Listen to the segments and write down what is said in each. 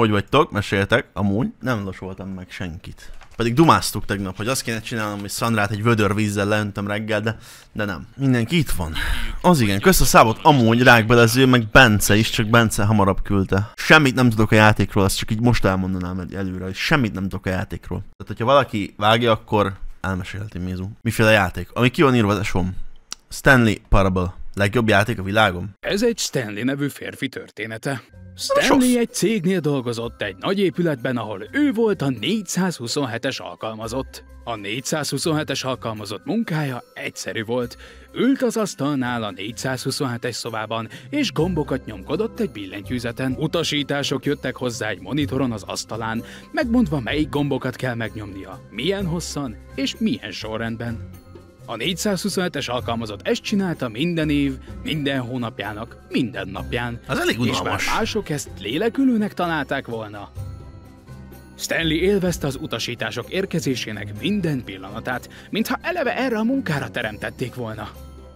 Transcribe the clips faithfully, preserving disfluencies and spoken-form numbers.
hogy vagytok? Meséltek, amúgy nem losoltam meg senkit. Pedig dumáztuk tegnap, hogy azt kéne csinálnom, hogy Szandrát egy vödör vízzel leöntöm reggel, de, de nem. Mindenki itt van. Az igen, kösz a szábot amúgy rákbelező, meg Bence is, csak Bence hamarabb küldte. Semmit nem tudok a játékról, azt csak így most elmondanám előre, hogy semmit nem tudok a játékról. Tehát, hogyha valaki vágja, akkor elmesélheti Mizu. Miféle játék? Ami ki van írva az esom. Stanley Parable. Legjobb játék a világon? Ez egy Stanley nevű férfi története. Stanley egy cégnél dolgozott egy nagy épületben, ahol ő volt a négyszázhuszonhetes alkalmazott. A négyszázhuszonhetes alkalmazott munkája egyszerű volt. Ült az asztalnál a négyszázhuszonhetes szobában, és gombokat nyomkodott egy billentyűzeten. Utasítások jöttek hozzá egy monitoron az asztalán, megmondva melyik gombokat kell megnyomnia, milyen hosszan és milyen sorrendben. A négyszázhuszonhetes alkalmazott ezt csinálta minden év, minden hónapjának, minden napján. Az elég unalmas. És bár mások ezt lélekülőnek találták volna, Stanley élvezte az utasítások érkezésének minden pillanatát, mintha eleve erre a munkára teremtették volna.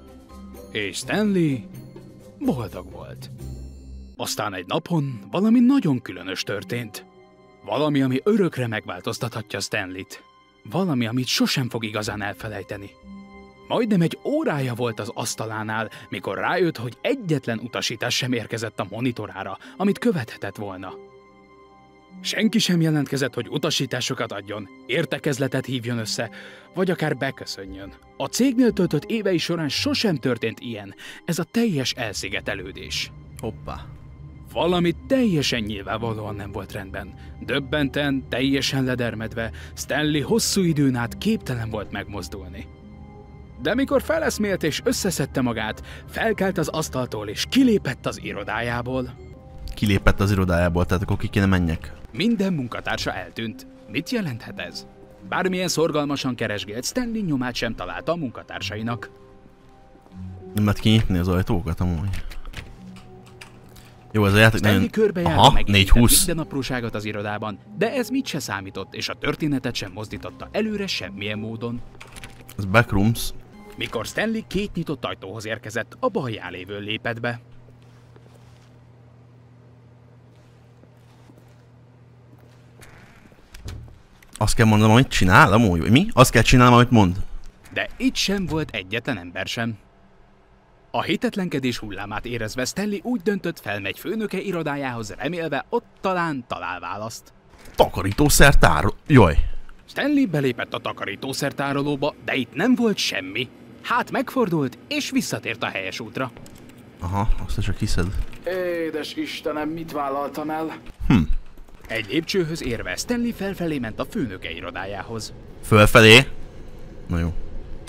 És Stanley boldog volt. Aztán egy napon valami nagyon különös történt. Valami, ami örökre megváltoztathatja Stanleyt. Valami, amit sosem fog igazán elfelejteni. Majdnem egy órája volt az asztalánál, mikor rájött, hogy egyetlen utasítás sem érkezett a monitorára, amit követhetett volna. Senki sem jelentkezett, hogy utasításokat adjon, értekezletet hívjon össze, vagy akár beköszönjön. A cégnél töltött évei során sosem történt ilyen, ez a teljes elszigetelődés. Hoppá. Valami teljesen nyilvánvalóan nem volt rendben. Döbbenten, teljesen ledermedve, Stanley hosszú időn át képtelen volt megmozdulni. De mikor feleszmélt és összeszedte magát, felkelt az asztaltól és kilépett az irodájából. Kilépett az irodájából, tehát akkor ki kéne menjek. Minden munkatársa eltűnt. Mit jelenthet ez? Bármilyen szorgalmasan keresgélt, Stanley nyomát sem találta a munkatársainak. Nem lehet kinyitni az ajtókat amúgy. Jó, ez a játék Stanley körbejárta meg minden apróságot az irodában, de ez mit se számított, és a történetet sem mozdította előre semmilyen módon. Ez Backrooms. Mikor Stanley két nyitott ajtóhoz érkezett, a balján lévő lépett be. Azt kell mondanom, amit csinál amúgy, vagy mi? Azt kell csinálnom, amit mond. De itt sem volt egyetlen ember sem. A hitetlenkedés hullámát érezve Stanley úgy döntött, felmegy főnöke irodájához, remélve ott talán talál választ. Takarítószertároló. Jaj. Stanley belépett a takarítószertárolóba, de itt nem volt semmi. Hát megfordult, és visszatért a helyes útra. Aha, azt csak hiszed. Édes Istenem, mit vállaltam el? Hm. Egy lépcsőhöz érve Stanley felfelé ment a főnöke irodájához. Fölfelé? Na jó.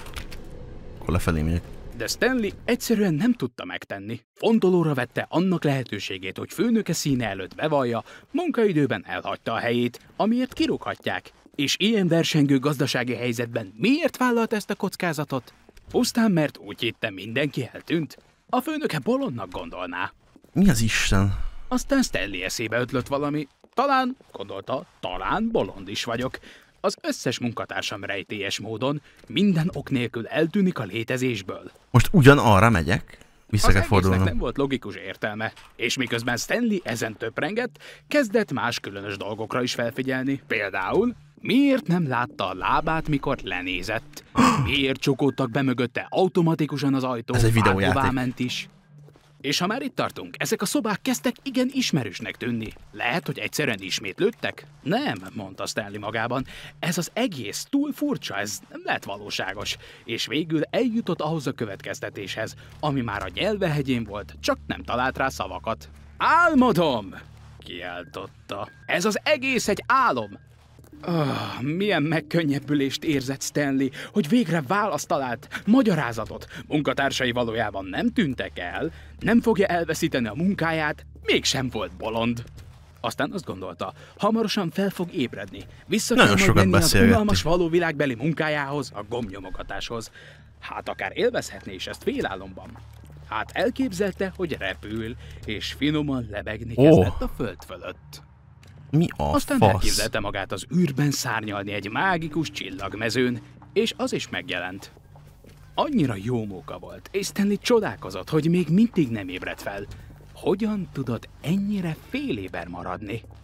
Akkor lefelé megyek. De Stanley egyszerűen nem tudta megtenni. Fontolóra vette annak lehetőségét, hogy főnöke színe előtt bevallja, munkaidőben elhagyta a helyét, amiért kirúghatják. És ilyen versengő gazdasági helyzetben miért vállalt ezt a kockázatot? Pusztán mert úgy hitte, mindenki eltűnt. A főnöke bolondnak gondolná. Mi az Isten? Aztán Stanley eszébe ötlött valami. Talán, gondolta, talán bolond is vagyok. Az összes munkatársam rejtélyes módon, minden ok nélkül eltűnik a létezésből. Most ugyanarra megyek? Vissza kell fordulnom. Nem volt logikus értelme, és miközben Stanley ezen töprengett, kezdett más különös dolgokra is felfigyelni. Például, miért nem látta a lábát, mikor lenézett? Miért csukódtak be mögötte automatikusan az ajtó? Ez egy videójáték. Ment is. És ha már itt tartunk, ezek a szobák kezdtek igen ismerősnek tűnni. Lehet, hogy egyszerűen ismétlődtek? Nem, mondta Stanley magában. Ez az egész túl furcsa, ez nem lehet valóságos. És végül eljutott ahhoz a következtetéshez, ami már a nyelvehegyén volt, csak nem talált rá szavakat. Álmodom! Kiáltotta. Ez az egész egy álom! Oh, milyen megkönnyebbülést érzett Stanley, hogy végre választ talált, magyarázatot. Munkatársai valójában nem tűntek el, nem fogja elveszíteni a munkáját, mégsem volt bolond. Aztán azt gondolta, hamarosan fel fog ébredni, vissza kell majd menni az unalmas való világbeli munkájához, a gombnyomogatáshoz. Hát akár élvezhetné is ezt félálomban. Hát elképzelte, hogy repül, és finoman lebegni oh. kezdett a föld fölött. Mi a Aztán fasz? elképzelte magát az űrben szárnyalni egy mágikus csillagmezőn, és az is megjelent. Annyira jó móka volt, és Stanley csodálkozott, hogy még mindig nem ébredt fel. Hogyan tudott ennyire féléber maradni?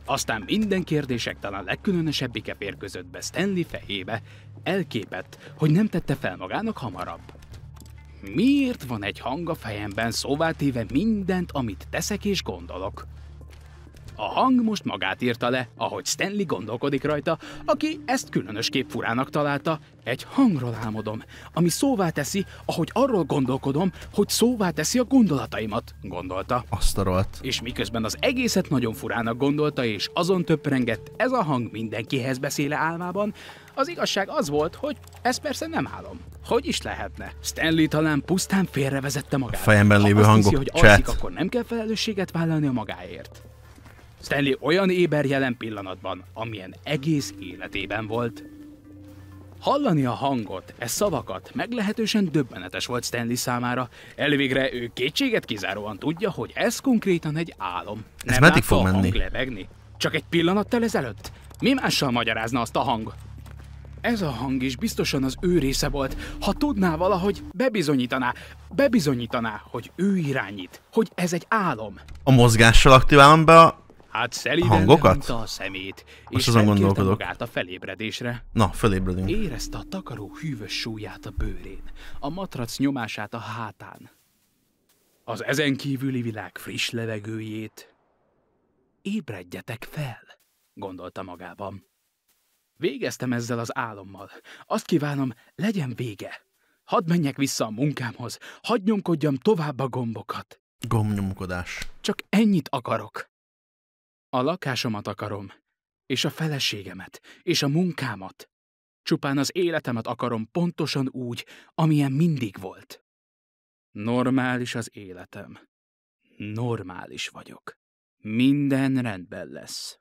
Aztán minden kérdések talán legkülönösebbike férközött be Stanley fejébe, elképett, hogy nem tette fel magának hamarabb. Miért van egy hang a fejemben szóvá téve mindent, amit teszek és gondolok? A hang most magát írta le, ahogy Stanley gondolkodik rajta, aki ezt különösképp furának találta. Egy hangról álmodom, ami szóvá teszi, ahogy arról gondolkodom, hogy szóvá teszi a gondolataimat, gondolta. Azt a rohadt. És miközben az egészet nagyon furának gondolta, és azon töprengett, ez a hang mindenkihez beszéle álmában, az igazság az volt, hogy ez persze nem álom. Hogy is lehetne? Stanley talán pusztán félrevezette magát. A fejemben lévő ha azt hangok, hiszi, hogy chat. alszik, akkor nem kell felelősséget vállalni a magáért. Stanley olyan éber jelen pillanatban, amilyen egész életében volt. Hallani a hangot, e szavakat meglehetősen döbbenetes volt Stanley számára. Elvégre ő kétséget kizáróan tudja, hogy ez konkrétan egy álom. Ez Nem meddig látta fog a hang menni? lebegni? Csak egy pillanattal ezelőtt? Mi mással magyarázna azt a hang? Ez a hang is biztosan az ő része volt, ha tudná valahogy, bebizonyítaná, bebizonyítaná, hogy ő irányít, hogy ez egy álom. A mozgással aktiválom be a... Hát szelíden hangokat? lehúnyta a szemét, és azon felkérte gondolkodok. magát a felébredésre. Na, fölébredünk. Érezte a takaró hűvös súlyát a bőrén, a matrac nyomását a hátán, az ezen kívüli világ friss levegőjét. Ébredjetek fel, gondolta magában. Végeztem ezzel az álommal. Azt kívánom, legyen vége. Hadd menjek vissza a munkámhoz, hadd nyomkodjam tovább a gombokat. Gombnyomkodás. Csak ennyit akarok. A lakásomat akarom, és a feleségemet, és a munkámat. Csupán az életemet akarom pontosan úgy, amilyen mindig volt. Normális az életem. Normális vagyok. Minden rendben lesz.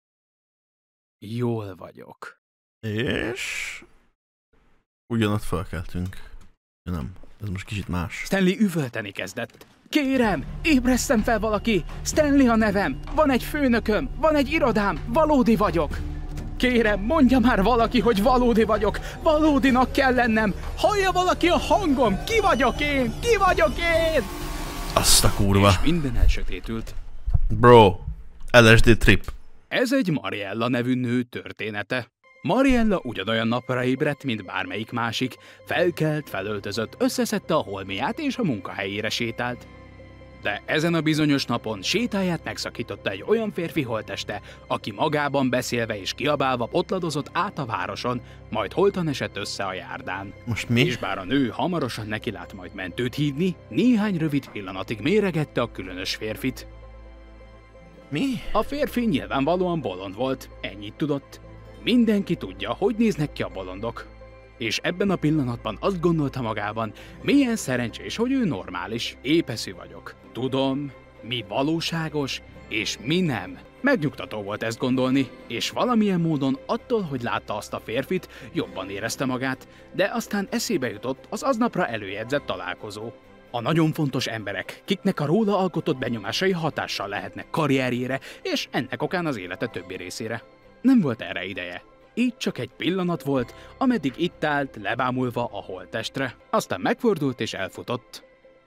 Jól vagyok. És... ugyanott felkeltünk. Ja, nem, ez most kicsit más. Stanley üvölteni kezdett. Kérem, ébresztem fel valaki! Stanley a nevem! Van egy főnököm! Van egy irodám! Valódi vagyok! Kérem, mondja már valaki, hogy valódi vagyok! Valódinak kell lennem! Hallja valaki a hangom! Ki vagyok én? Ki vagyok én? Azt a kurva. És minden elsötétült. Bro, el es dé trip. Ez egy Mariella nevű nő története. Mariella ugyanolyan napra ébredt, mint bármelyik másik. Felkelt, felöltözött, összeszedte a holmiát és a munkahelyére sétált. De ezen a bizonyos napon sétáját megszakította egy olyan férfi holtteste, aki magában beszélve és kiabálva potladozott át a városon, majd holtan esett össze a járdán. Most mi? És bár a nő hamarosan nekilát majd mentőt hívni, néhány rövid pillanatig méregette a különös férfit. Mi? A férfi nyilvánvalóan bolond volt, ennyit tudott. Mindenki tudja, hogy néznek ki a bolondok. És ebben a pillanatban azt gondolta magában, milyen szerencsés, hogy ő normális, épeszű vagyok. Tudom, mi valóságos, és mi nem. Megnyugtató volt ezt gondolni, és valamilyen módon attól, hogy látta azt a férfit, jobban érezte magát, de aztán eszébe jutott az aznapra előjegyzett találkozó. A nagyon fontos emberek, kiknek a róla alkotott benyomásai hatással lehetnek karrierjére, és ennek okán az élete többi részére. Nem volt erre ideje. Így csak egy pillanat volt, ameddig itt állt, lebámulva a holttestre. Aztán megfordult és elfutott.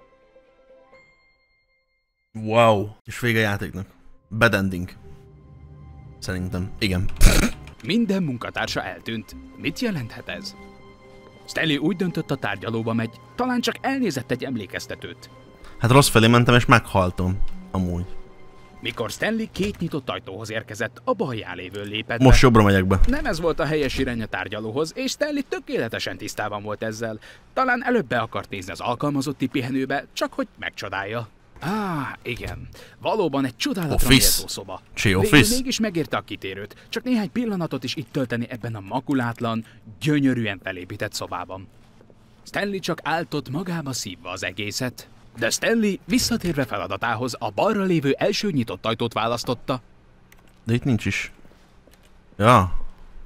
Wow. És vége a játéknak. Bad ending. Szerintem. Igen. Minden munkatársa eltűnt. Mit jelenthet ez? Stanley úgy döntött, a tárgyalóba megy. Talán csak elnézett egy emlékeztetőt. Hát rossz felé mentem és meghaltam. Amúgy. Mikor Stanley két nyitott ajtóhoz érkezett, a balján lévő lépett be. Most jobbra megyek be. Nem ez volt a helyes irány a tárgyalóhoz, és Stanley tökéletesen tisztában volt ezzel. Talán előbb be akart nézni az alkalmazotti pihenőbe, csak hogy megcsodálja. Á, igen. Valóban egy csodálatra méltó szoba. Csé Végül office. mégis megérte a kitérőt. Csak néhány pillanatot is itt tölteni ebben a makulátlan, gyönyörűen felépített szobában. Stanley csak áltott magába szívva az egészet. De Stanley visszatérve feladatához a balra lévő első nyitott ajtót választotta. De itt nincs is. Ja.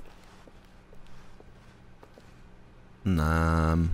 Nem.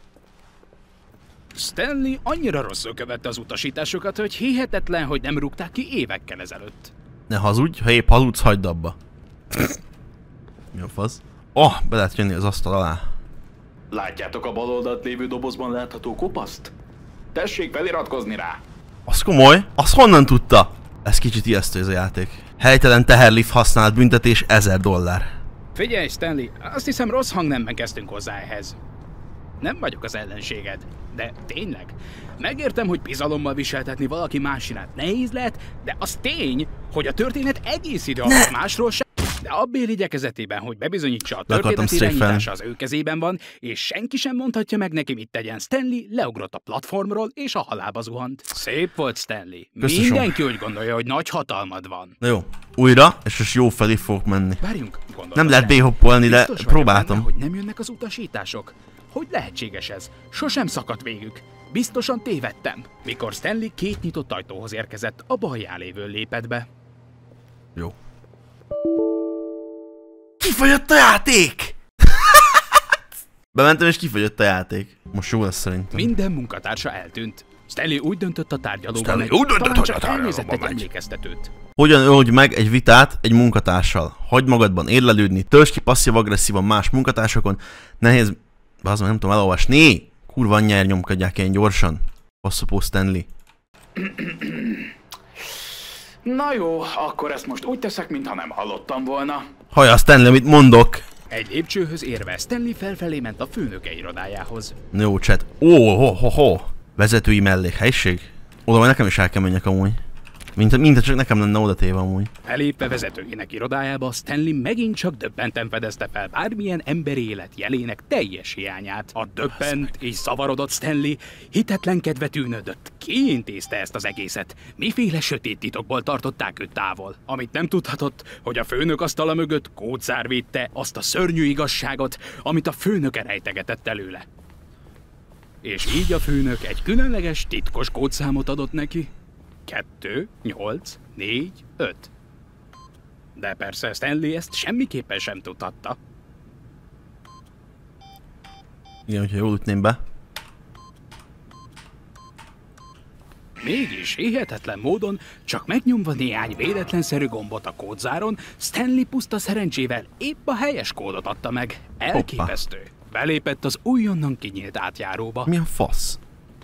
Stanley annyira rosszul követte az utasításokat, hogy hihetetlen, hogy nem rúgták ki évekkel ezelőtt. Ne hazudj, ha épp hazudsz, hagyd abba. Mi a fasz? Oh, be lehet jönni az asztal alá. Látjátok a bal oldalt lévő dobozban látható kopaszt? Tessék feliratkozni rá! Az komoly? Azt honnan tudta? Ez kicsit ijesztő ez a játék. Helytelen teherlift használat büntetés ezer dollár. Figyelj, Stanley, azt hiszem rossz hangnemben kezdtünk hozzá ehhez. Nem vagyok az ellenséged, de tényleg. Megértem, hogy bizalommal viseltetni valaki más iránt nehéz lehet, de az tény, hogy a történet egész idő alatt másról sem. De abbéli igyekezetében, hogy bebizonyítsa a történet irányítása az ő kezében van, és senki sem mondhatja meg neki, mit tegyen. Stanley leugrott a platformról, és a halálba zuhant. Szép volt, Stanley. Köszönöm. Mindenki úgy gondolja, hogy nagy hatalmad van. Na jó, újra, és most jó felé fogok menni. Várjunk, gondolom. Nem lehet B-hoppolni, de Biztos próbáltam. Benne, hogy nem jönnek az utasítások. Hogy lehetséges ez? Sosem szakadt végük. Biztosan tévedtem. Mikor Stanley két nyitott ajtóhoz érkezett, a balján lévő lépett be. Jó. Kifogyott a játék! Bementem és kifogyott a játék. Most jó lesz szerintem. Minden munkatársa eltűnt. Stanley úgy döntött a tárgyalóban, Stanley megy, úgy döntött, talán hogy csak a tárgyalóban elnézett egy megy. emlékeztetőt. Hogyan oldj meg egy vitát egy munkatársal? Hagyd magadban érlelődni, töltsd ki passzív-agresszívan más munkatársakon. Nehéz... Bazd meg, nem tudom elolvasni. Kurva anyjáért nyomkodják ilyen gyorsan. Passzopó Stanley. Na jó, akkor ezt most úgy teszek, mintha nem hallottam volna. Hallja, Stanley, amit mondok. Egy lépcsőhöz érve Stanley felfelé ment a főnöke irodájához. Jó, chat. Ó, ho, ho, ho. Vezetői mellékhelyiség. Oda majd nekem is el kell menjek amúgy. Mint, mint csak nekem lenne oda téve amúgy. Felépve vezetőjének irodájába, Stanley megint csak döbbenten fedezte fel bármilyen emberi élet jelének teljes hiányát. A döbbent és zavarodott Stanley hitetlenkedve tűnődött. Ki intézte ezt az egészet? Miféle sötét titokból tartották őt távol? Amit nem tudhatott, hogy a főnök asztala mögött kódzár védte azt a szörnyű igazságot, amit a főnöke rejtegetett előle. És így a főnök egy különleges, titkos kódszámot adott neki. Kettő, nyolc, négy, öt. De persze Stanley ezt semmiképpen sem tudhatta. Igen, hogyha jól ütném be. Mégis hihetetlen módon, csak megnyomva néhány véletlenszerű gombot a kódzáron, Stanley puszta szerencsével épp a helyes kódot adta meg. Elképesztő. Belépett az újonnan kinyílt átjáróba. Mi a fasz?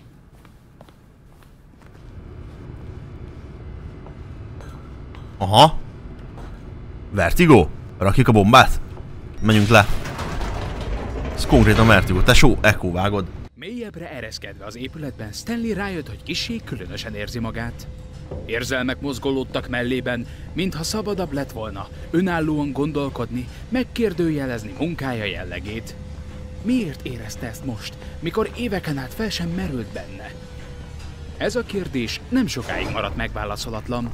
Aha. Vertigo? Rakjuk a bombát? Menjünk le. Ez konkrétan Vertigo. Tesó, Echo, vágod. Mélyebbre ereszkedve az épületben, Stanley rájött, hogy kissé különösen érzi magát. Érzelmek mozgolódtak mellében, mintha szabadabb lett volna önállóan gondolkodni, megkérdőjelezni munkája jellegét. Miért érezte ezt most, mikor éveken át fel sem merült benne? Ez a kérdés nem sokáig maradt megválaszolatlan.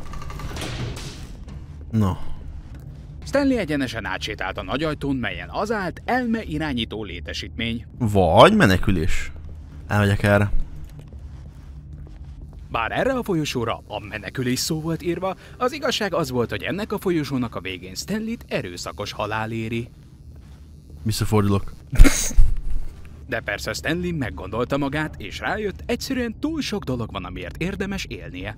No. Stanley egyenesen átsétált a nagy ajtón, melyen az állt elme irányító létesítmény. Vagy menekülés. Elmegyek erre. Bár erre a folyosóra a menekülés szó volt írva, az igazság az volt, hogy ennek a folyosónak a végén Stanleyt erőszakos halál éri. Visszafordulok. De persze Stanley meggondolta magát, és rájött, egyszerűen túl sok dolog van, amiért érdemes élnie.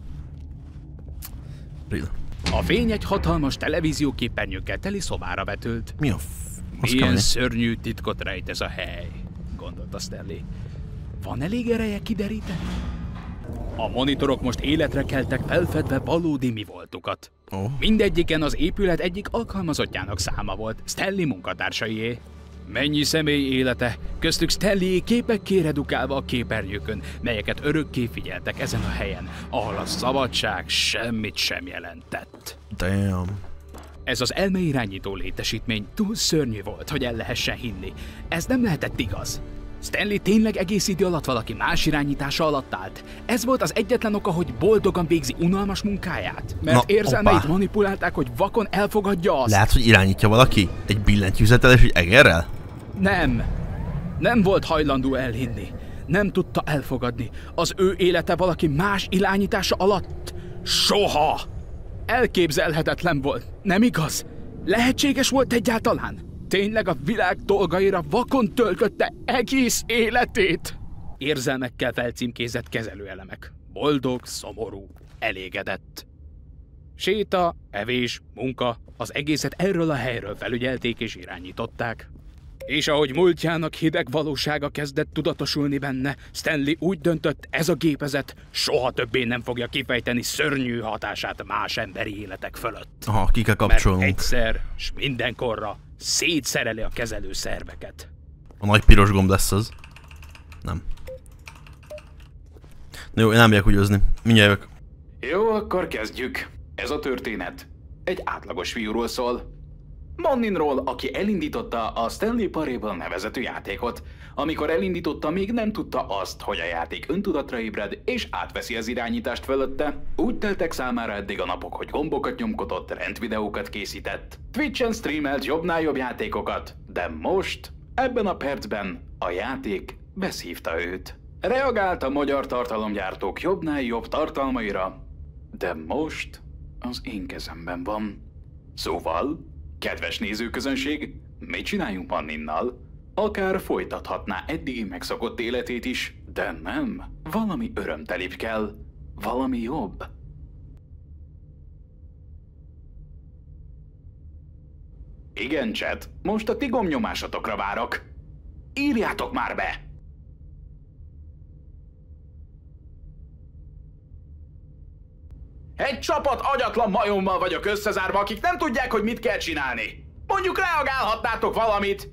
Real. A fény egy hatalmas televízióképernyőkkel teli szobára vetült. Mi a f... Milyen szörnyű titkot rejt ez a hely, gondolta Stanley. Van elég ereje kideríteni? A monitorok most életre keltek, felfedve valódi mi voltukat. Oh. Mindegyiken az épület egyik alkalmazottjának száma volt, Stanley munkatársaié. Mennyi személy élete, köztük Stanley képekké redukálva a képernyőkön, melyeket örökké figyeltek ezen a helyen, ahol a szabadság semmit sem jelentett. Damn. Ez az elmeirányító létesítmény túl szörnyű volt, hogy el lehessen hinni. Ez nem lehetett igaz. Stanley tényleg egész idő alatt valaki más irányítása alatt állt. Ez volt az egyetlen oka, hogy boldogan végzi unalmas munkáját. Mert Na, érzelmeit opa. manipulálták, hogy vakon elfogadja azt. Lehet, hogy irányítja valaki? Egy billentyűzettel és egy egerrel? Nem. Nem volt hajlandó elhinni. Nem tudta elfogadni. Az ő élete valaki más irányítása alatt. Soha! Elképzelhetetlen volt, nem igaz? Lehetséges volt egyáltalán? Tényleg a világ dolgaira vakon töltötte egész életét? Érzelmekkel felcímkézett kezelőelemek. Boldog, szomorú, elégedett. Séta, evés, munka, az egészet erről a helyről felügyelték és irányították. És ahogy múltjának hideg valósága kezdett tudatosulni benne, Stanley úgy döntött, ez a gépezet soha többé nem fogja kifejteni szörnyű hatását más emberi életek fölött. Aha, ki kell kapcsolnunk. Mert egyszer, s mindenkorra szétszereli a kezelő szerveket. A nagy piros gomb lesz az. Nem. Jó, én nem megyek húgyozni. Mindjárt jövök. Jó, akkor kezdjük. Ez a történet egy átlagos fiúról szól. Manninról, aki elindította a Stanley Parable nevezetű játékot. Amikor elindította, még nem tudta azt, hogy a játék öntudatra ébred és átveszi az irányítást fölötte. Úgy teltek számára eddig a napok, hogy gombokat nyomkodott, rendvideókat készített, Twitchen streamelt jobbnál jobb játékokat, de most, ebben a percben a játék beszívta őt. Reagált a magyar tartalomgyártók jobbnál jobb tartalmaira, de most az én kezemben van. Szóval, kedves nézőközönség, mit csináljunk Manninnal? Akár folytathatná eddigi megszokott életét is, de nem. Valami örömtelibb kell. Valami jobb. Igen, chat, most a ti gombnyomásatokra várok. Írjátok már be! Egy csapat agyatlan majommal vagyok összezárva, akik nem tudják, hogy mit kell csinálni. Mondjuk reagálhatnátok valamit.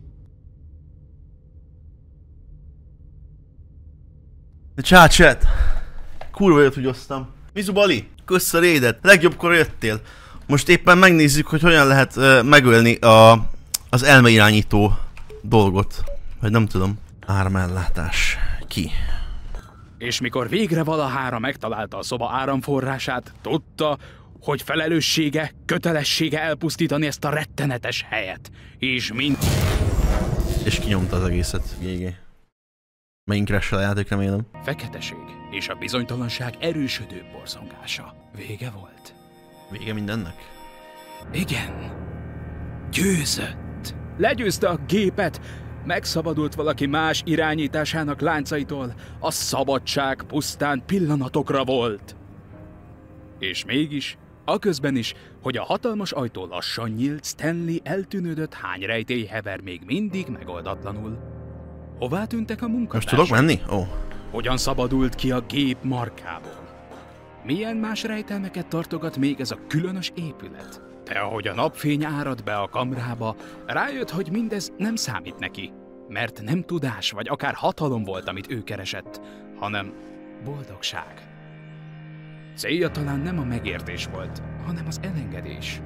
De csá, chat. Kurva jött, hogy osztam. Mizu Bali, kösz a rédet. Legjobbkor jöttél. Most éppen megnézzük, hogy hogyan lehet uh, megölni a, az elmeirányító dolgot. Vagy nem tudom. Áramellátás. Ki? És mikor végre valahára megtalálta a szoba áramforrását, tudta, hogy felelőssége, kötelessége elpusztítani ezt a rettenetes helyet. És mint... És kinyomta az egészet. gé gé. Megint crash a játék, remélem. Feketeség és a bizonytalanság erősödő borzongása. Vége volt. Vége mindennek? Igen. Győzött. Legyőzte a gépet. Megszabadult valaki más irányításának láncaitól. A szabadság pusztán pillanatokra volt. És mégis, aközben is, hogy a hatalmas ajtó lassan nyílt, Stanley eltűnődött, hány rejtély hever még mindig megoldatlanul. Hová tűntek a munkatársak? Most tudok menni? Ó. Oh. Hogyan szabadult ki a gép markából? Milyen más rejtelmeket tartogat még ez a különös épület? De ahogy a napfény árad be a kamrába, rájött, hogy mindez nem számít neki, mert nem tudás vagy akár hatalom volt, amit ő keresett, hanem boldogság. Célja talán nem a megértés volt, hanem az elengedés.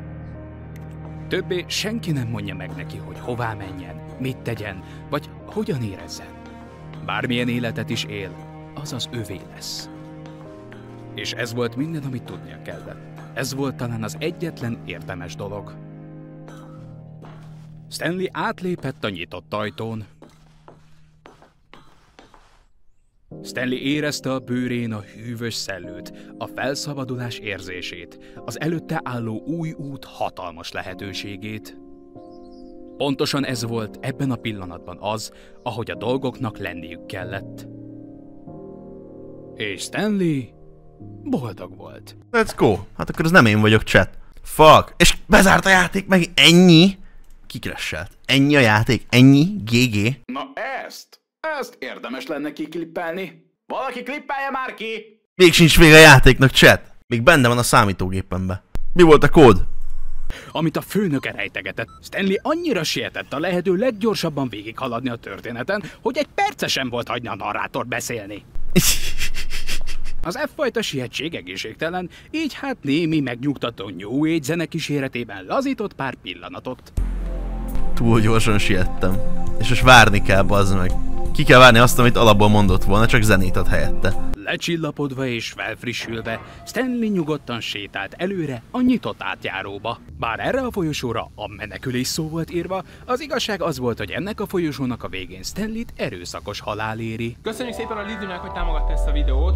Többé senki nem mondja meg neki, hogy hová menjen, mit tegyen, vagy hogyan érezzen. Bármilyen életet is él, az az övé lesz. És ez volt minden, amit tudnia kellett. Ez volt talán az egyetlen érdemes dolog. Stanley átlépett a nyitott ajtón. Stanley érezte a bőrén a hűvös szellőt, a felszabadulás érzését, az előtte álló új út hatalmas lehetőségét. Pontosan ez volt ebben a pillanatban az, ahogy a dolgoknak lenniük kellett. És Stanley boldog volt. Let's go. Hát akkor ez nem én vagyok, chat. Fuck. És bezárt a játék meg ennyi? Kikresselt. Ennyi a játék? Ennyi? gé gé? Na ezt, ezt érdemes lenne kiklippelni. Valaki klippelje már ki! Még sincs vége a játéknak, chat. Még benne van a számítógépembe. Mi volt a kód? Amit a főnöke rejtegetett, Stanley annyira sietett a lehető leggyorsabban végighaladni a történeten, hogy egy perce sem volt hagyni a narrátor beszélni. Az F-fajta sietség egészségtelen, így hát némi megnyugtató New Age zene kíséretében lazított pár pillanatot. Túl gyorsan siettem. És most várni kell, bazd meg. Ki kell várni azt, amit alapból mondott volna, csak zenét ad helyette. Lecsillapodva és felfrissülve, Stanley nyugodtan sétált előre a nyitott átjáróba. Bár erre a folyosóra a menekülés szó volt írva, az igazság az volt, hogy ennek a folyosónak a végén Stanleyt erőszakos halál éri. Köszönjük szépen a Lidlnek, hogy támogatta ezt a videót.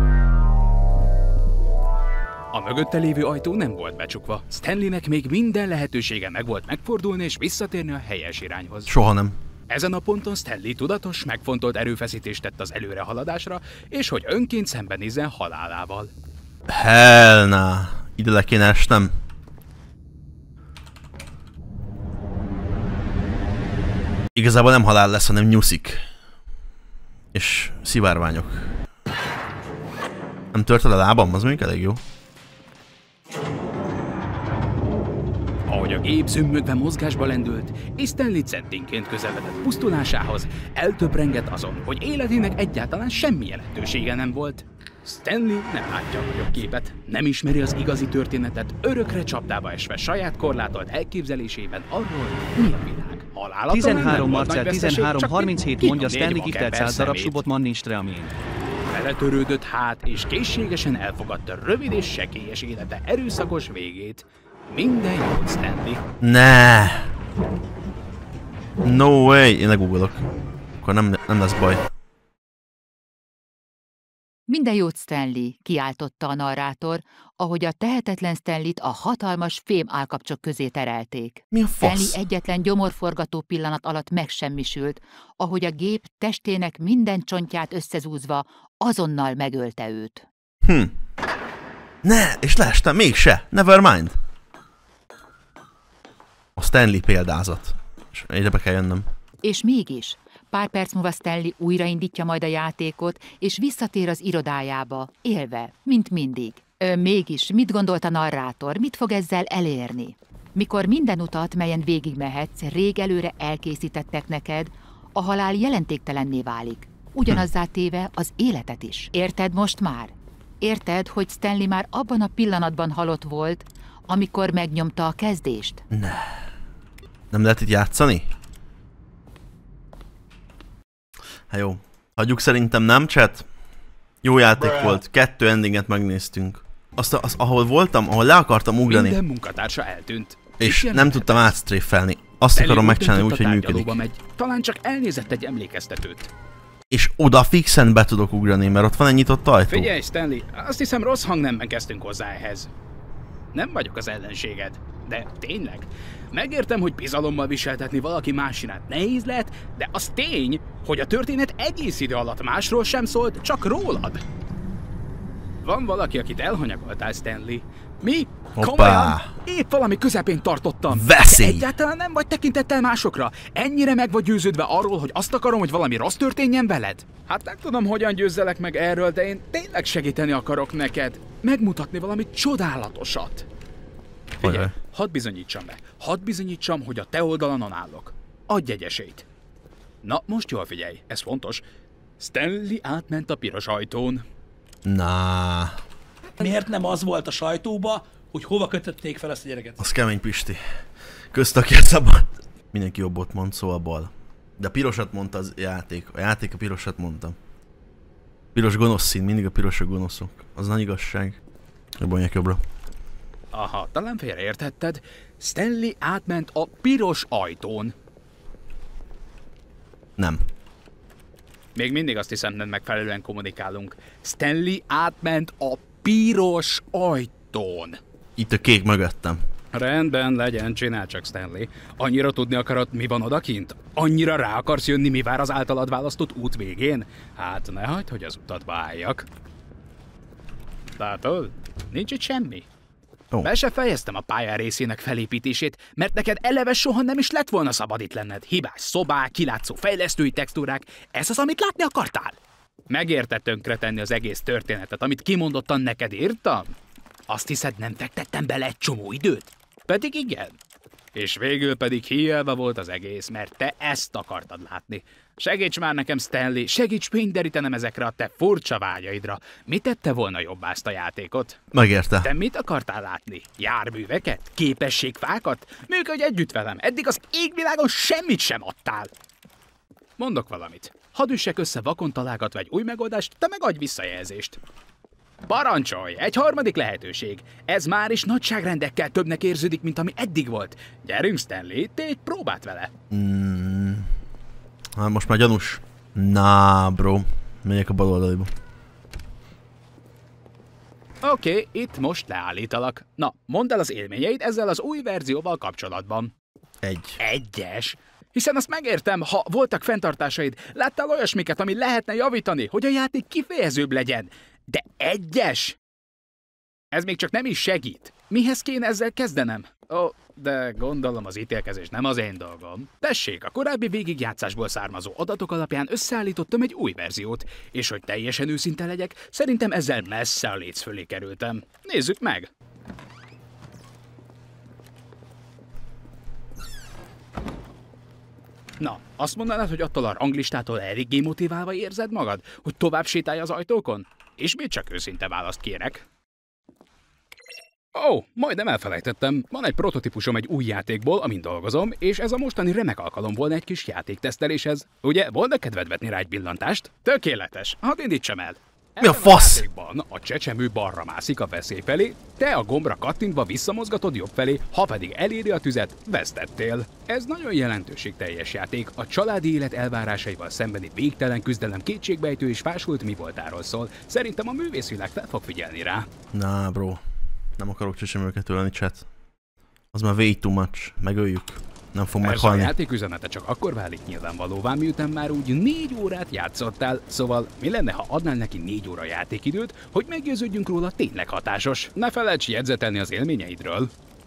A mögötte lévő ajtó nem volt becsukva. Stanleynek még minden lehetősége megvolt megfordulni és visszatérni a helyes irányhoz. Soha nem. Ezen a ponton Stanley tudatos, megfontolt erőfeszítést tett az előrehaladásra, és hogy önként szembenézzen halálával. Hell nah. Ide le kéne esnem. Igazából nem halál lesz, hanem nyuszik. És szivárványok. Nem törted a lábam? Az mondjuk elég jó. Ahogy a gép zümmögve mozgásba lendült, és Stanley centinként közeledett pusztulásához, eltöprengett azon, hogy életének egyáltalán semmi jelentősége nem volt. Stanley nem látja a nagyobb képet, nem ismeri az igazi történetet, örökre csapdába esve saját korlátolt elképzelésében arról, mi a világ. Halálaton tizenhárom Marcel tizenhárom harminchét mondja Stanley giftet száz darab subot Manninstre a mén. Beletörődött hát, és készségesen elfogadta rövid és sekélyes élete erőszakos végét. Minden jót, Stanley. Ne. No way. Én legugolok. Akkor nem, nem lesz baj. Minden jót, Stanley, kiáltotta a narrátor, ahogy a tehetetlen Stanleyt a hatalmas fém állkapcsok közé terelték. Mi a fasz? Stanley egyetlen gyomorforgató pillanat alatt megsemmisült, ahogy a gép testének minden csontját összezúzva azonnal megölte őt. Hm. Ne, és leestem, mégse. Never mind. A Stanley példázat. És ide be kell jönnöm. És mégis, pár perc múlva Stanley újraindítja majd a játékot, és visszatér az irodájába, élve, mint mindig. Ö, mégis, mit gondolt a narrátor, mit fog ezzel elérni? Mikor minden utat, melyen végigmehetsz, rég előre elkészítettek neked, a halál jelentéktelenné válik. Ugyanazzá téve az életet is. Érted most már? Érted, hogy Stanley már abban a pillanatban halott volt, amikor megnyomta a kezdést? Ne. Nem lehet itt játszani? Hát jó. Hagyjuk szerintem, nem, chat? Jó játék Bra. volt. Kettő endinget megnéztünk. Azt, az, ahol voltam, ahol le akartam ugrani. Minden munkatársa eltűnt. És nem tudtam átstréfelni. Azt Elég akarom megcsinálni úgy, hogy működik. Megy. Talán csak elnézett egy emlékeztetőt. És oda fixen be tudok ugrani, mert ott van egy nyitott ajtó. Figyelj, Stanley, azt hiszem rossz hangnemben kezdtünk hozzá ehhez. Nem vagyok az ellenséged, de tényleg. Megértem, hogy bizalommal viseltetni valaki másinát nehéz lehet, de az tény, hogy a történet egész idő alatt másról sem szólt, csak rólad. Van valaki, akit elhanyagoltál, Stanley. Mi? Hoppá. Komolyan? Épp valami közepén tartottam. Veszély! De egyáltalán nem vagy tekintettel másokra. Ennyire meg vagy győződve arról, hogy azt akarom, hogy valami rossz történjen veled? Hát nem tudom, hogyan győzzelek meg erről, de én tényleg segíteni akarok neked. Megmutatni valami csodálatosat. Figyelj, hadd bizonyítsam be. Hadd bizonyítsam, hogy a te oldalanon állok. Adj egy esélyt. Na, most jól figyelj, ez fontos. Stanley átment a piros ajtón. Na. Miért nem az volt a sajtóba, hogy hova kötötték fel ezt a gyereket? Az kemény, Pisti. Köztakért szabad. Mindenki jobbot mond, szóval bal. De a pirosat mondta az játék. A játék a pirosat mondta. Piros gonosz szín, mindig a pirosok gonoszok. Az nagy igazság. Jobban jobbra. Aha, talán félreértetted. Stanley átment a piros ajtón. Nem. Még mindig azt hiszem, nem megfelelően kommunikálunk. Stanley átment a piros ajtón. Itt a kék mögöttem. Rendben, legyen, csinál csak, Stanley. Annyira tudni akarod, mi van odakint? Annyira rá akarsz jönni, mi vár az általad választott út végén? Hát ne hagyd, hogy az utatba álljak. Látod? Nincs itt semmi. Oh. Be se fejeztem a pálya részének felépítését, mert neked eleve soha nem is lett volna szabad itt lenned. Hibás szobák, kilátszó fejlesztői textúrák, ez az, amit látni akartál? Megérte tönkretenni az egész történetet, amit kimondottan neked írtam? Azt hiszed, nem fektettem bele egy csomó időt? Pedig igen. És végül pedig hiába volt az egész, mert te ezt akartad látni. Segíts már nekem, Stanley, segíts fényderítenem ezekre a te furcsa vágyaidra. Mi tette volna jobbá ezt a játékot? Megérte. Te mit akartál látni? Járműveket? Képességfákat? Működj együtt velem, eddig az égvilágon semmit sem adtál. Mondok valamit. Hadd üssek össze vakon találgatva egy új megoldást, te meg adj visszajelzést. Parancsolj! Egy harmadik lehetőség. Ez már is nagyságrendekkel többnek érződik, mint ami eddig volt. Gyerünk, Stanley, tégy egy próbát vele. Mm. Hát most már gyanús. Na, bro. Megyek a bal oldaliba. Oké, okay, itt most leállítalak. Na, mondd el az élményeid ezzel az új verzióval kapcsolatban. Egy. Egyes? Hiszen azt megértem, ha voltak fenntartásaid, láttál olyasmiket, ami lehetne javítani, hogy a játék kifejezőbb legyen. De egyes? Ez még csak nem is segít. Mihez kéne ezzel kezdenem? Ó, de gondolom az ítélkezés nem az én dolgom. Tessék, a korábbi végigjátszásból származó adatok alapján összeállítottam egy új verziót, és hogy teljesen őszinte legyek, szerintem ezzel messze a léc fölé kerültem. Nézzük meg! Na, azt mondanád, hogy attól a ranglistától eléggé motiválva érzed magad, hogy tovább sétálj az ajtókon? Ismét csak őszinte választ kérek. Ó, oh, majdnem elfelejtettem. Van egy prototípusom egy új játékból, amin dolgozom, és ez a mostani remek alkalom volna egy kis játékteszteléshez. Ugye, volna kedved vetni rá egy pillantást? Tökéletes, hadd indítsam el. Mi a fasz? A játékban a csecsemő balra mászik a veszély felé, te a gombra kattintva visszamozgatod jobb felé, ha pedig eléri a tüzet, vesztettél. Ez nagyon jelentőségteljes játék, a családi élet elvárásaival szembeni végtelen küzdelem kétségbejtő és fásult mi voltáról szól. Szerintem a művészvilág fel fog figyelni rá. Na, bro. Nem akarok csecsemőket ölni, chat. Az már way too much. Megöljük. Nem fog meghalni. A játék üzenete csak akkor válik nyilvánvalóvá, miután már úgy négy órát játszottál, szóval mi lenne, ha adnál neki négy óra játékidőt, hogy meggyőződjünk róla, tényleg hatásos. Ne felejts jegyzetelni az élményeidről.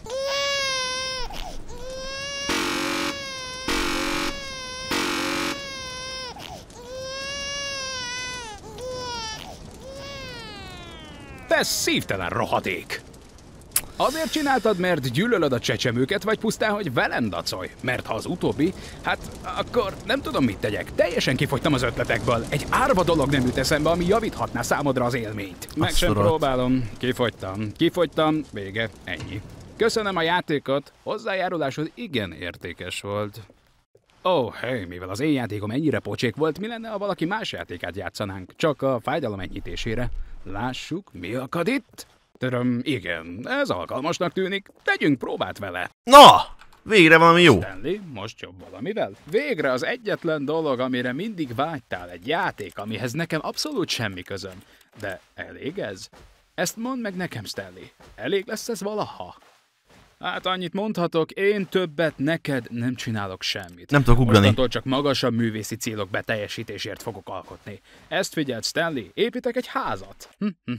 Te szívtelen rohadék! Azért csináltad, mert gyűlölöd a csecsemőket, vagy pusztán, hogy velem dacolj? Mert ha az utóbbi, hát akkor nem tudom, mit tegyek. Teljesen kifogytam az ötletekből. Egy árva dolog nem jut eszembe, ami javíthatná számodra az élményt. Meg sem próbálom. Kifogytam. Kifogytam. Vége. Ennyi. Köszönöm a játékot. Hozzájárulásod igen értékes volt. Ó, oh, hely, mivel az én játékom ennyire pocsék volt, mi lenne, ha valaki más játékát játszanánk? Csak a fájdalom enyhítésére. Lássuk, mi akad itt? Töröm, igen, ez alkalmasnak tűnik. Tegyünk próbát vele. Na! Végre valami jó. Stanley, most jobb valamivel? Végre az egyetlen dolog, amire mindig vágytál, egy játék, amihez nekem abszolút semmi közöm. De elég ez? Ezt mondd meg nekem, Stanley. Elég lesz ez valaha? Hát annyit mondhatok, én többet neked nem csinálok semmit. Nem tudok ugrani. Mostantól csak magasabb művészi célok beteljesítésért fogok alkotni. Ezt figyeld, Stanley, építek egy házat.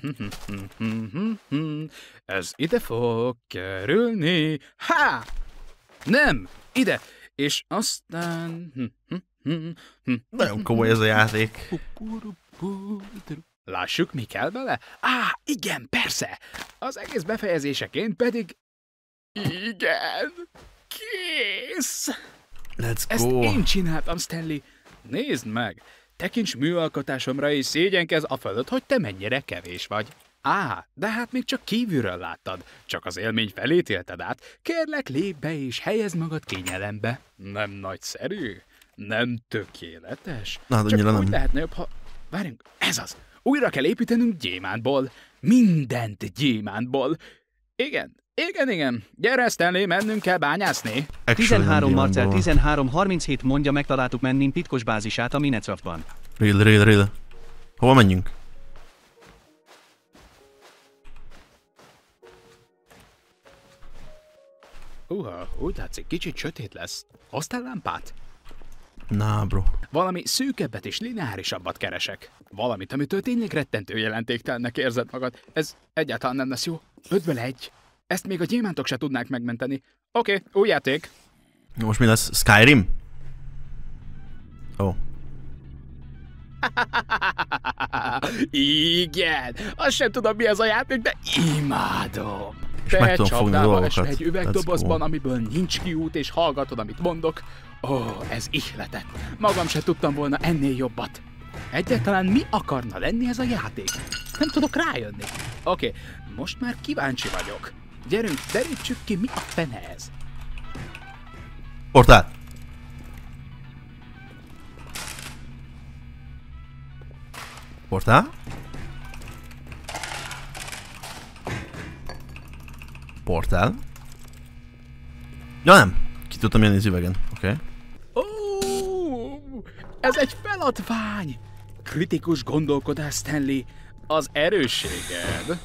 Ez ide fog kerülni. Há! Nem! Ide! És aztán... Nagyon komoly ez a játék. Lássuk, mi kell vele? Á, igen, persze! Az egész befejezéseként pedig... Igen! Kész! Let's go! Ezt én csináltam, Stanley. Nézd meg! Tekints műalkotásomra és szégyenkezz a fölött, hogy te mennyire kevés vagy. Á, de hát még csak kívülről láttad. Csak az élmény felét élted át. Kérlek, lépj be és helyezd magad kényelembe. Nem nagyszerű? Nem tökéletes? Na, hát csak annyira úgy nem. lehetne jobb, ha... Várjunk, ez az! Újra kell építenünk gyémántból. Mindent gyémántból. Igen, igen, igen. Gyere, Stanley, mennünk kell bányászni. tizenhárom Marcel tizenhárom harminchét mondja, megtaláltuk Mennin titkos bázisát a Minecraftban. Real, real, real. Hova menjünk? Uha, úgy látszik, kicsit sötét lesz. Hoztál lámpát? Na, bro. Valami szűkebbet és lineárisabbat keresek. Valamit, amitől tényleg rettentő jelentéktelennek érzed magad. Ez egyáltalán nem lesz jó. Ötből egy. Ezt még a gyémántok se tudnák megmenteni. Oké, okay, új játék. Most mi lesz? Skyrim? Ó. Oh. Igen, azt sem tudom, mi ez a játék, de imádom. És Te meg tudom fogni dolgokat. egy üvegdobozban, cool. amiből nincs kiút, és hallgatod, amit mondok. Ó, oh, ez ihletett. Magam se tudtam volna ennél jobbat. Egyáltalán mi akarna lenni ez a játék? Nem tudok rájönni. Oké, okay, most már kíváncsi vagyok. Gyerünk, derítsük ki, mi a fene ez. Portál! Portál? Portál? Ja nem! Ki tudtam jönni az üvegen, oké. Okay. Ó, ez egy feladvány! Kritikus gondolkodás, Stanley. Az erősséged.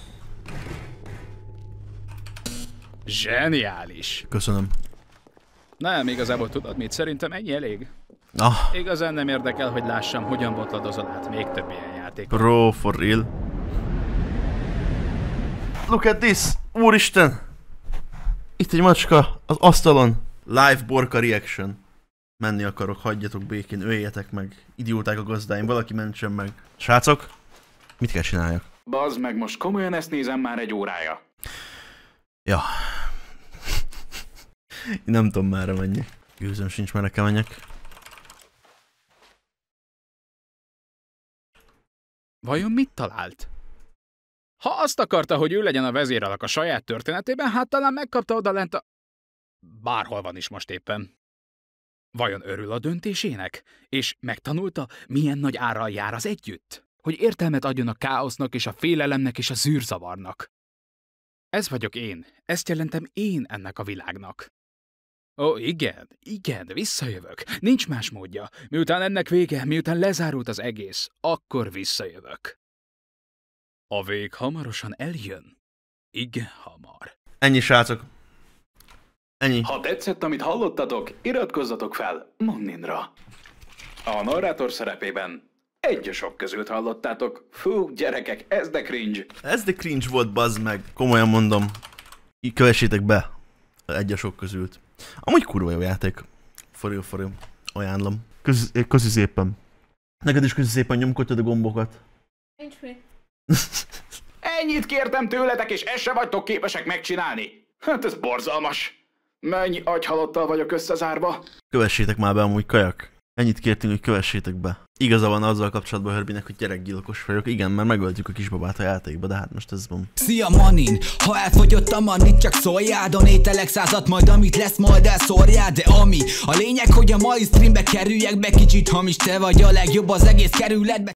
Zseniális. Köszönöm. Nem, igazából tudod mit? Szerintem ennyi elég. Ah. Igazán nem érdekel, hogy lássam, hogyan botladozol át még több ilyen játékot. Bro, for real. Look at this! Úristen! Itt egy macska az asztalon. Live borka reaction. Menni akarok, hagyjatok békén, öljetek meg. Idióták a gazdáim, valaki mentsen meg. Srácok, mit kell csináljak? Bazd meg, most komolyan ezt nézem már egy órája. Ja. Nem tudom merre menni. Gőzöm sincs, merre kell menjek. Vajon mit talált? Ha azt akarta, hogy ő legyen a vezéralak a saját történetében, hát talán megkapta odalent a... Bárhol van is most éppen. Vajon örül a döntésének? És megtanulta, milyen nagy árral jár az együtt? Hogy értelmet adjon a káosznak és a félelemnek és a zűrzavarnak. Ez vagyok én. Ezt jelentem én ennek a világnak. Ó, igen, igen, visszajövök. Nincs más módja. Miután ennek vége, miután lezárult az egész, akkor visszajövök. A vég hamarosan eljön. Igen, hamar. Ennyi, srácok. Ennyi. Ha tetszett, amit hallottatok, iratkozzatok fel Monninra. A narrátor szerepében egyesok között hallottátok. Fú, gyerekek, ez de cringe. Ez de cringe volt, bazd meg. Komolyan mondom. Így kövessétek be egyesok közült. Amúgy kurva jó játék. For real, for real. Ajánlom. Kösz, köszi szépen. Neked is köszi szépen, nyomkodtad a gombokat. Nincs mi. Ennyit kértem tőletek, és ezt se vagytok képesek megcsinálni. Hát ez borzalmas. Mennyi agyhalottal vagyok összezárva. Kövessétek már be amúgy, kajak. Ennyit kértünk, hogy kövessétek be. Igaza van azzal kapcsolatban Hörbinek, hogy gyerekgyilkos vagyok. Igen, mert megöltük a kisbabát a játékba, de hát most ez van. Szia Manin, ha elfogyott a manit, csak szóljál, donételek százat, majd amit lesz, majd elszórjál, de ami a lényeg, hogy a mai streambe kerüljek be, kicsit hamis, te vagy a legjobb az egész kerületbe.